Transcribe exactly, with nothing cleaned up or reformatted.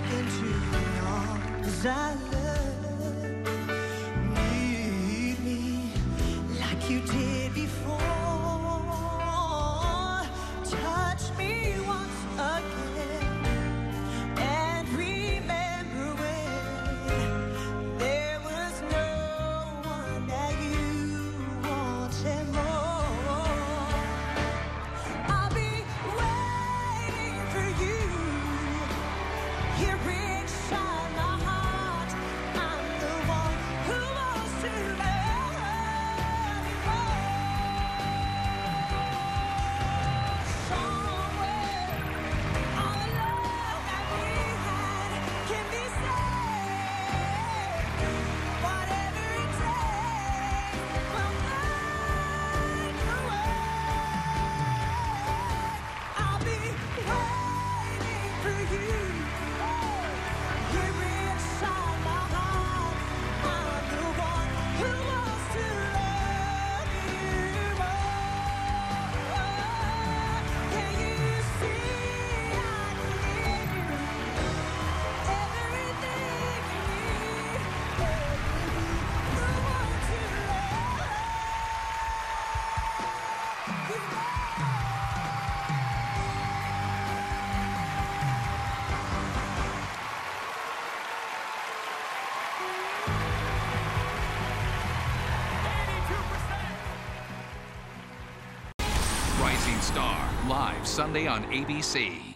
into the arms I love. Need me like you did before. Touch me once again and remember when there was no one that you wanted more. I'll be waiting for you here inside my heart. I'm the one who wants to love you more. Somewhere all the love that we had can be saved. Whatever it takes, we'll find a way. I'll be waiting for you here inside my heart. I'm the one who wants to love you more. Can you see I need you? Everything you need, who wants to love you more? Rising Star, live Sunday on A B C.